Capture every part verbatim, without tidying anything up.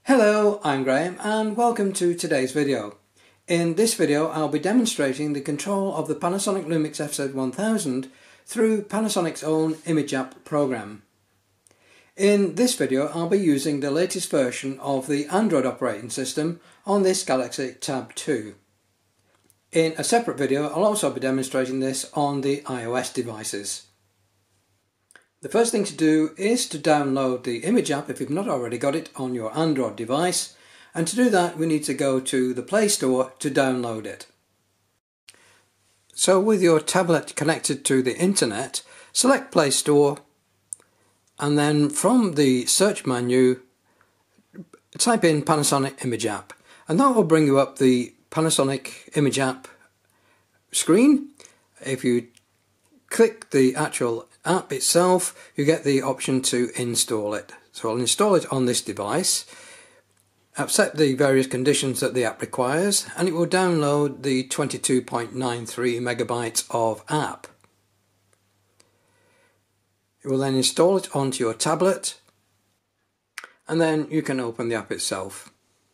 Hello, I'm Graham and welcome to today's video. In this video I'll be demonstrating the control of the Panasonic Lumix F Z one thousand through Panasonic's own image app program. In this video I'll be using the latest version of the Android operating system on this Galaxy Tab two. In a separate video I'll also be demonstrating this on the iOS devices. The first thing to do is to download the image app if you've not already got it on your Android device, and to do that we need to go to the Play Store to download it. So with your tablet connected to the internet, select Play Store and then from the search menu type in Panasonic image app, and that will bring you up the Panasonic image app screen. If you click the actual app itself, you get the option to install it. So I'll install it on this device, accept the various conditions that the app requires, and it will download the twenty-two point nine three megabytes of app. It will then install it onto your tablet, and then you can open the app itself.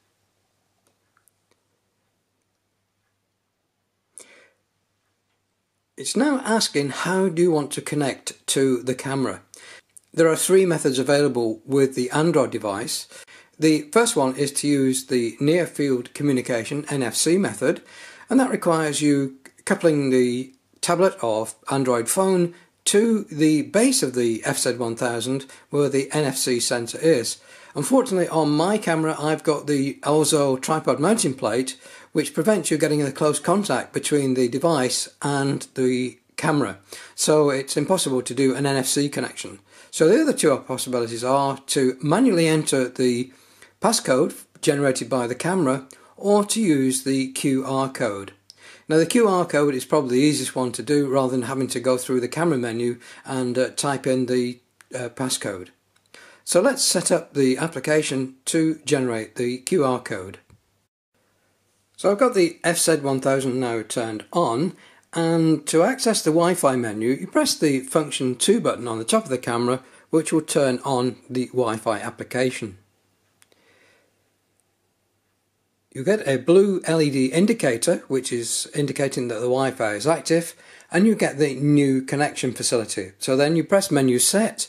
It's now asking how do you want to connect to the camera. There are three methods available with the Android device. The first one is to use the Near Field Communication N F C method, and that requires you coupling the tablet or Android phone to the base of the F Z one thousand where the N F C sensor is. Unfortunately on my camera I've got the Elzo tripod mounting plate, which prevents you getting a close contact between the device and the camera, so it's impossible to do an N F C connection. So the other two possibilities are to manually enter the passcode generated by the camera, or to use the Q R code. Now the Q R code is probably the easiest one to do rather than having to go through the camera menu and uh, type in the uh, passcode. So let's set up the application to generate the Q R code. So I've got the F Z one thousand now turned on, and to access the Wi-Fi menu you press the function two button on the top of the camera, which will turn on the Wi-Fi application. You get a blue L E D indicator which is indicating that the Wi-Fi is active, and you get the new connection facility. So then you press menu set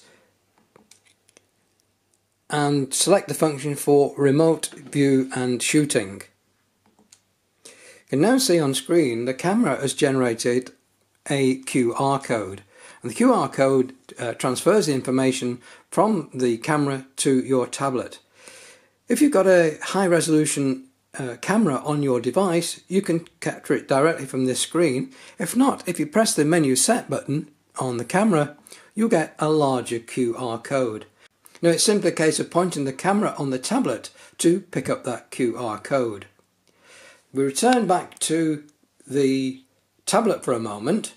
and select the function for remote view and shooting. You can now see on screen the camera has generated a Q R code, and the Q R code uh, transfers the information from the camera to your tablet. If you've got a high resolution uh, camera on your device, you can capture it directly from this screen. If not, if you press the menu set button on the camera, you'll get a larger Q R code. Now it's simply a case of pointing the camera on the tablet to pick up that Q R code. We return back to the tablet for a moment.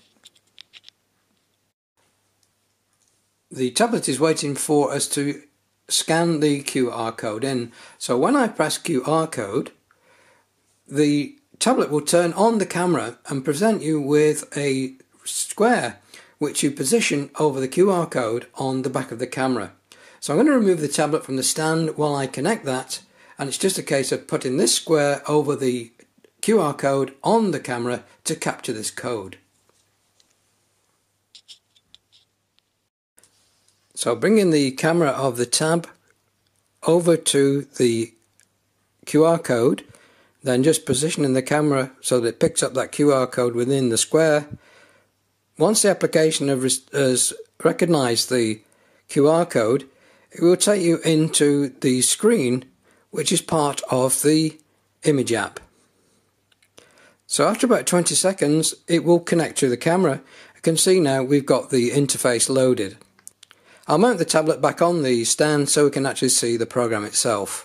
The tablet is waiting for us to scan the Q R code in. So when I press Q R code, the tablet will turn on the camera and present you with a square which you position over the Q R code on the back of the camera. So I'm going to remove the tablet from the stand while I connect that, and it's just a case of putting this square over the Q R code on the camera to capture this code. So bringing the camera of the tab over to the Q R code, then just positioning the camera so that it picks up that Q R code within the square. Once the application has recognised the Q R code, it will take you into the screen which is part of the image app. So after about twenty seconds it will connect to the camera. You can see now we've got the interface loaded. I'll mount the tablet back on the stand so we can actually see the program itself.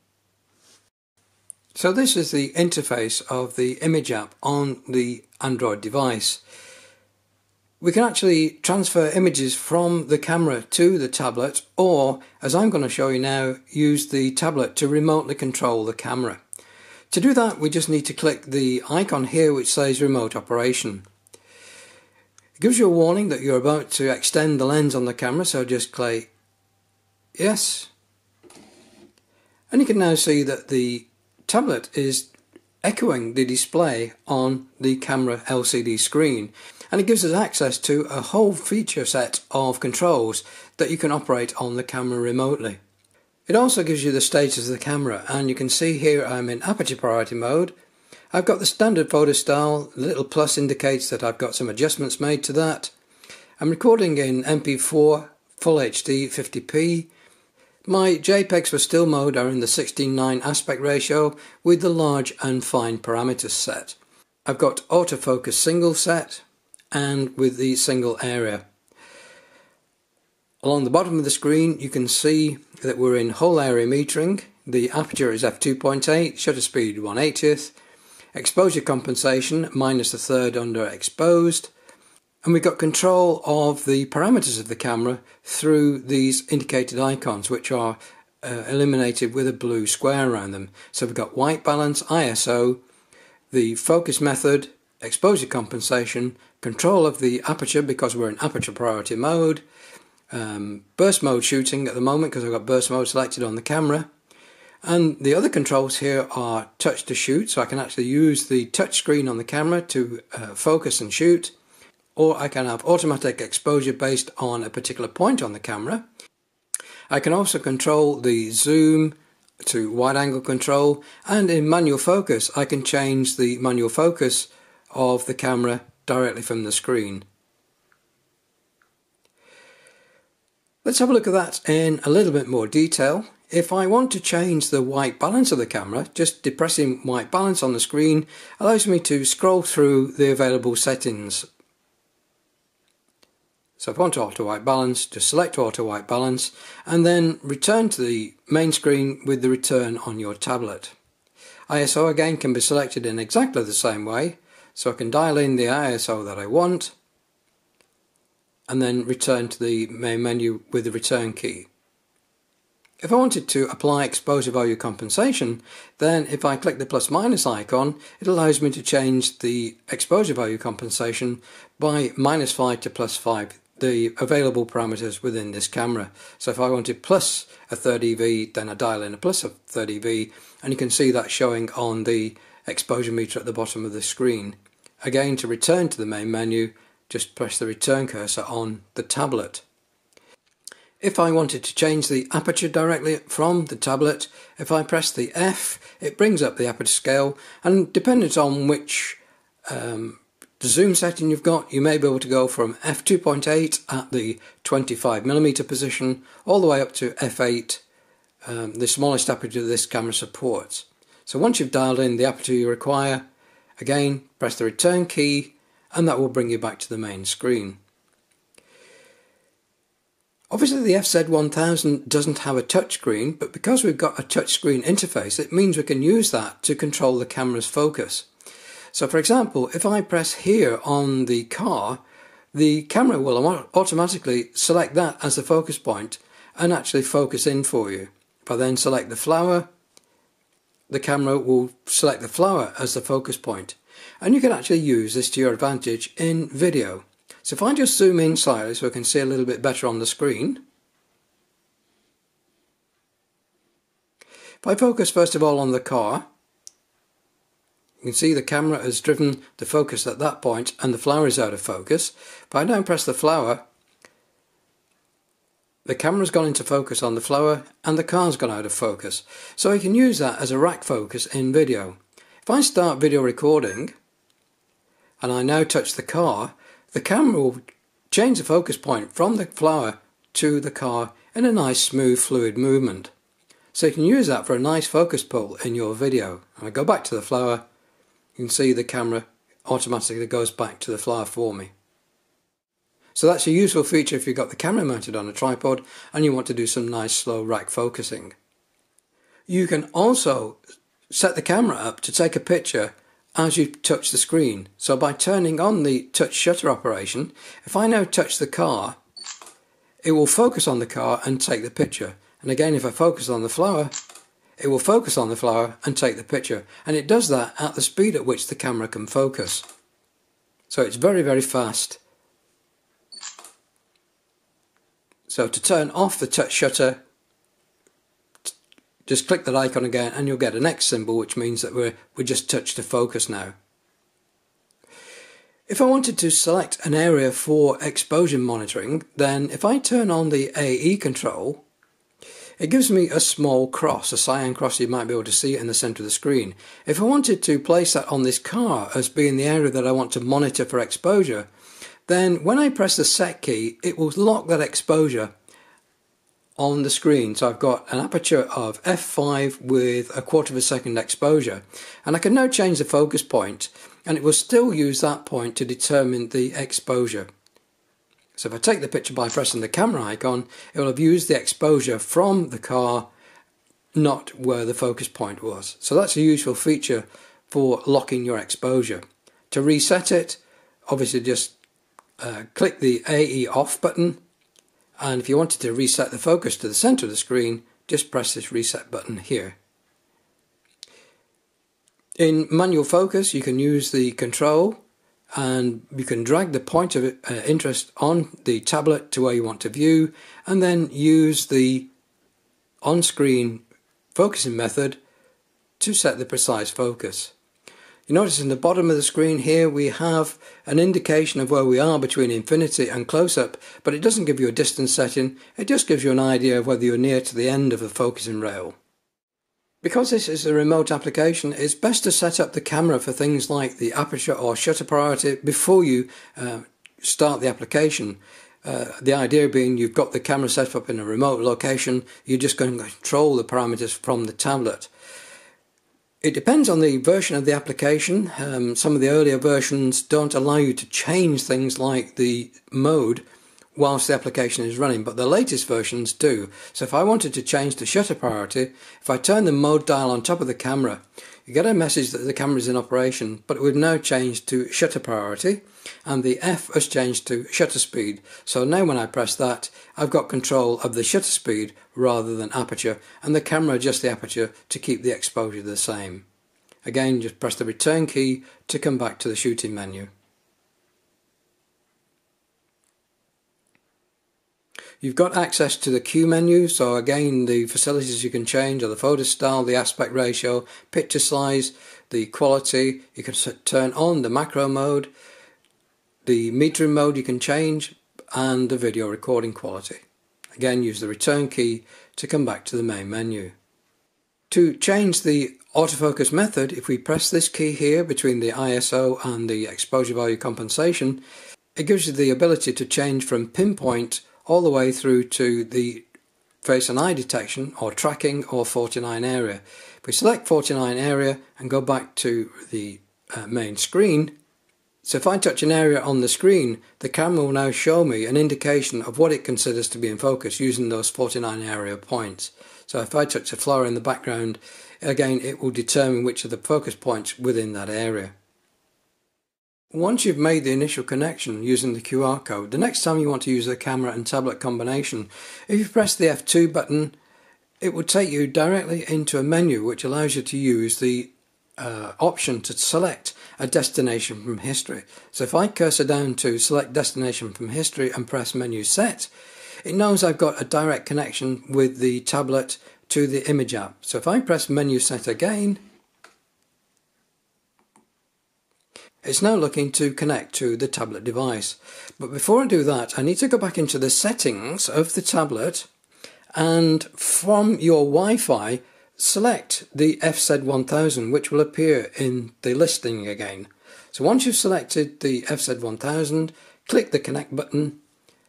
So this is the interface of the image app on the Android device. We can actually transfer images from the camera to the tablet, or, as I'm going to show you now, use the tablet to remotely control the camera. To do that we just need to click the icon here which says remote operation. It gives you a warning that you're about to extend the lens on the camera, so just click yes, And you can now see that the tablet is echoing the display on the camera L C D screen, and it gives us access to a whole feature set of controls that you can operate on the camera remotely. It also gives you the status of the camera, and you can see here I'm in aperture priority mode. I've got the standard photo style. The little plus indicates that I've got some adjustments made to that. I'm recording in M P four, Full H D, fifty p. My JPEGs for still mode are in the sixteen nine aspect ratio with the large and fine parameters set. I've got autofocus single set and with the single area. Along the bottom of the screen you can see that we're in whole area metering. The aperture is f two point eight, shutter speed one eightieth, exposure compensation minus a third under exposed, and we've got control of the parameters of the camera through these indicated icons, which are uh, illuminated with a blue square around them. So we've got white balance, I S O, the focus method, exposure compensation, control of the aperture because we're in aperture priority mode, um, burst mode shooting at the moment because I've got burst mode selected on the camera, and the other controls here are touch to shoot, so I can actually use the touch screen on the camera to uh, focus and shoot, or I can have automatic exposure based on a particular point on the camera. I can also control the zoom to wide angle control, and in manual focus I can change the manual focus of the camera directly from the screen. Let's have a look at that in a little bit more detail. If I want to change the white balance of the camera, just depressing white balance on the screen allows me to scroll through the available settings. So if I want auto white balance, just select auto white balance and then return to the main screen with the return on your tablet. I S O again can be selected in exactly the same way, so I can dial in the I S O that I want and then return to the main menu with the return key. If I wanted to apply exposure value compensation, then if I click the plus minus icon, it allows me to change the exposure value compensation by minus five to plus five, the available parameters within this camera. So if I wanted plus a thirty E V, then I dial in a plus of thirty E V, and you can see that showing on the exposure meter at the bottom of the screen. Again, to return to the main menu, just press the return cursor on the tablet. If I wanted to change the aperture directly from the tablet, if I press the F, it brings up the aperture scale, and depending on which um, zoom setting you've got, you may be able to go from f two point eight at the twenty-five millimeter position all the way up to f eight, um, the smallest aperture this camera supports. So once you've dialed in the aperture you require, again press the return key and that will bring you back to the main screen. Obviously the F Z one thousand doesn't have a touchscreen, but because we've got a touchscreen interface, it means we can use that to control the camera's focus. So for example, if I press here on the car, the camera will automatically select that as the focus point and actually focus in for you. If I then select the flower, the camera will select the flower as the focus point. And you can actually use this to your advantage in video. So if I just zoom in slightly so I can see a little bit better on the screen. If I focus first of all on the car, you can see the camera has driven the focus at that point and the flower is out of focus. If I now press the flower, the camera's gone into focus on the flower and the car's gone out of focus. So I can use that as a rack focus in video. If I start video recording and I now touch the car, the camera will change the focus point from the flower to the car in a nice smooth fluid movement. So you can use that for a nice focus pull in your video. And I go back to the flower, you can see the camera automatically goes back to the flower for me. So that's a useful feature if you've got the camera mounted on a tripod and you want to do some nice slow rack focusing. You can also set the camera up to take a picture as you touch the screen. So by turning on the touch shutter operation, if I now touch the car, it will focus on the car and take the picture. And again, if I focus on the flower, it will focus on the flower and take the picture. And it does that at the speed at which the camera can focus. So it's very, very fast. So to turn off the touch shutter, just click that icon again and you'll get an X symbol, which means that we're, we're just touched to focus now. If I wanted to select an area for exposure monitoring, then if I turn on the A E control, it gives me a small cross, a cyan cross. You might be able to see it in the centre of the screen. If I wanted to place that on this car as being the area that I want to monitor for exposure, then when I press the set key, it will lock that exposure on the screen. So I've got an aperture of f five with a quarter of a second exposure, and I can now change the focus point and it will still use that point to determine the exposure. So if I take the picture by pressing the camera icon, it will have used the exposure from the car, not where the focus point was. So that's a useful feature for locking your exposure. To reset it, obviously just uh, click the A E off button, and if you wanted to reset the focus to the centre of the screen, just press this reset button here. In manual focus, you can use the control and you can drag the point of uh, interest on the tablet to where you want to view, and then use the on-screen focusing method to set the precise focus. You notice in the bottom of the screen here we have an indication of where we are between infinity and close-up, but it doesn't give you a distance setting, it just gives you an idea of whether you're near to the end of the focusing rail. Because this is a remote application, it's best to set up the camera for things like the aperture or shutter priority before you uh, start the application. Uh, the idea being you've got the camera set up in a remote location, you're just going to control the parameters from the tablet. It depends on the version of the application. Um, some of the earlier versions don't allow you to change things like the mode whilst the application is running, but the latest versions do. So if I wanted to change the shutter priority, if I turn the mode dial on top of the camera, you get a message that the camera is in operation, but it would now change to shutter priority, and the F has changed to shutter speed. So now when I press that, I've got control of the shutter speed rather than aperture, and the camera adjusts the aperture to keep the exposure the same. Again, just press the return key to come back to the shooting menu. You've got access to the Q menu, so again the facilities you can change are the photo style, the aspect ratio, picture size, the quality. You can turn on the macro mode, the metering mode you can change, and the video recording quality. Again, use the return key to come back to the main menu. To change the autofocus method, if we press this key here between the I S O and the exposure value compensation, it gives you the ability to change from pinpoint all the way through to the face and eye detection or tracking or forty-nine area. If we select forty-nine area and go back to the uh, main screen, so if I touch an area on the screen, the camera will now show me an indication of what it considers to be in focus using those forty-nine area points. So if I touch a flower in the background, again it will determine which are the focus points within that area. Once you've made the initial connection using the Q R code, the next time you want to use the camera and tablet combination, if you press the F two button, it will take you directly into a menu which allows you to use the uh, option to select a destination from history. So if I cursor down to select destination from history and press menu set, it knows I've got a direct connection with the tablet to the image app. So if I press menu set again, it's now looking to connect to the tablet device. But before I do that, I need to go back into the settings of the tablet, and from your Wi-Fi, select the F Z one thousand, which will appear in the listing again. So once you've selected the F Z one thousand, click the connect button,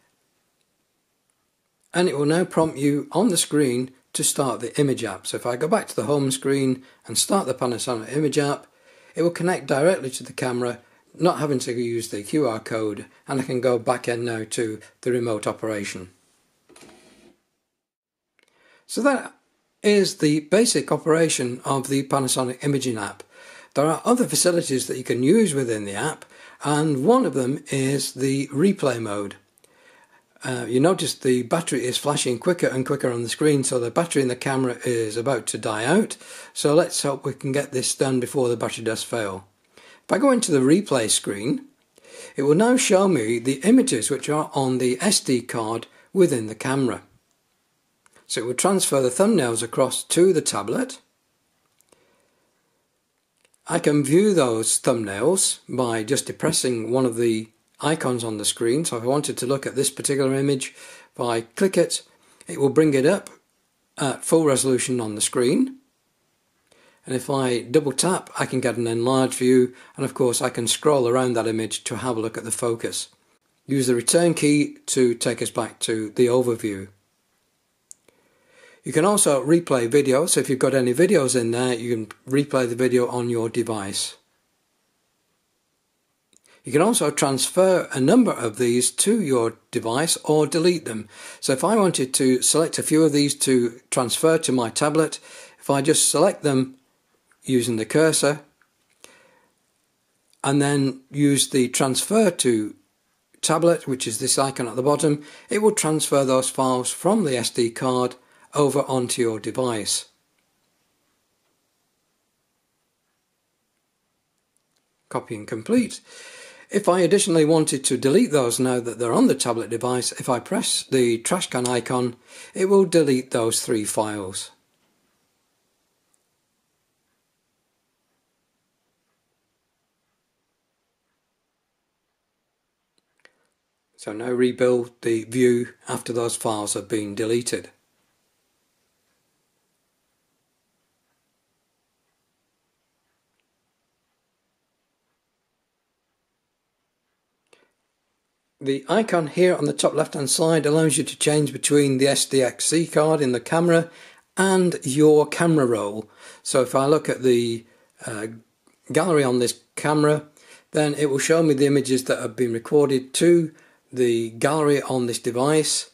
and it will now prompt you on the screen to start the image app. So if I go back to the home screen and start the Panasonic image app, it will connect directly to the camera, not having to use the Q R code, and I can go back in now to the remote operation. So that is the basic operation of the Panasonic imaging app. There are other facilities that you can use within the app, and one of them is the replay mode. Uh, you notice the battery is flashing quicker and quicker on the screen, so the battery in the camera is about to die out. So let's hope we can get this done before the battery does fail. If I go into the replay screen, it will now show me the images which are on the S D card within the camera. So it will transfer the thumbnails across to the tablet. I can view those thumbnails by just depressing one of the icons on the screen. So if I wanted to look at this particular image, if I click it, it will bring it up at full resolution on the screen. And if I double tap, I can get an enlarged view, and of course I can scroll around that image to have a look at the focus. Use the return key to take us back to the overview. You can also replay video, so if you've got any videos in there, you can replay the video on your device. You can also transfer a number of these to your device or delete them. So if I wanted to select a few of these to transfer to my tablet, if I just select them using the cursor and then use the transfer to tablet, which is this icon at the bottom, it will transfer those files from the S D card over onto your device. Copy and complete. If I additionally wanted to delete those now that they're on the tablet device, if I press the trash can icon, it will delete those three files. So now rebuild the view after those files have been deleted. The icon here on the top left hand side allows you to change between the S D X C card in the camera and your camera roll. So if I look at the uh, gallery on this camera, then it will show me the images that have been recorded to the gallery on this device,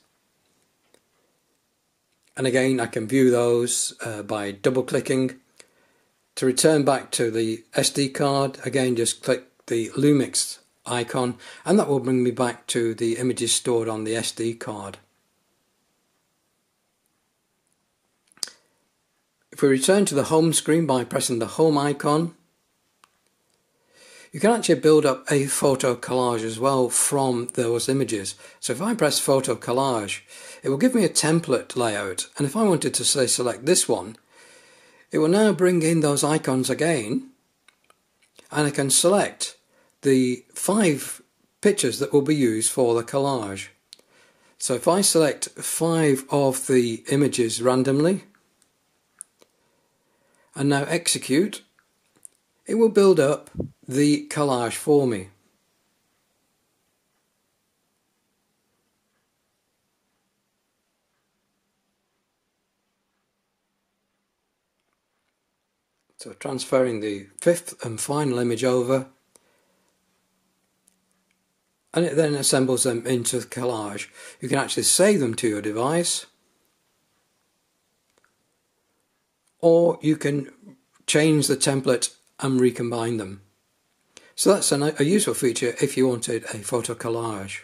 and again I can view those uh, by double clicking. To return back to the S D card, again just click the Lumix icon and that will bring me back to the images stored on the S D card. If we return to the home screen by pressing the home icon, you can actually build up a photo collage as well from those images. So if I press photo collage, it will give me a template layout, and if I wanted to say select this one, it will now bring in those icons again, and I can select the five pictures that will be used for the collage. So if I select five of the images randomly and now execute, it will build up the collage for me. So transferring the fifth and final image over, and it then assembles them into the collage. You can actually save them to your device, or you can change the template and recombine them. So that's a, a useful feature if you wanted a photo collage.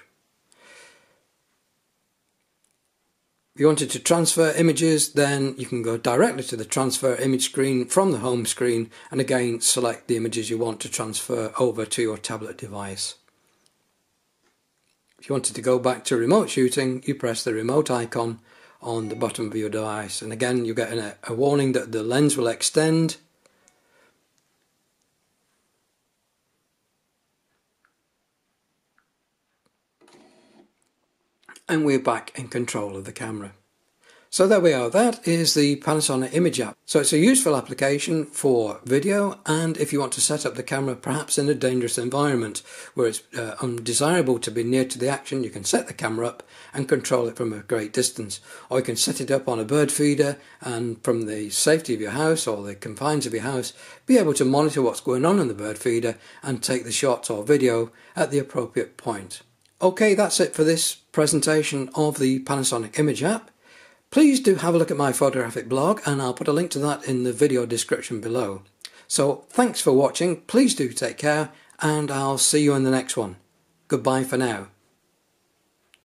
If you wanted to transfer images, then you can go directly to the transfer image screen from the home screen and again select the images you want to transfer over to your tablet device. If you wanted to go back to remote shooting, you press the remote icon on the bottom of your device, and again you get a, a warning that the lens will extend. And we're back in control of the camera. So there we are, that is the Panasonic Image app. So it's a useful application for video, and if you want to set up the camera perhaps in a dangerous environment where it's uh, undesirable to be near to the action, you can set the camera up and control it from a great distance. Or you can set it up on a bird feeder and from the safety of your house or the confines of your house be able to monitor what's going on in the bird feeder and take the shots or video at the appropriate point. Okay, that's it for this presentation of the Panasonic Image app. Please do have a look at my photographic blog, and I'll put a link to that in the video description below. So thanks for watching, please do take care, and I'll see you in the next one. Goodbye for now.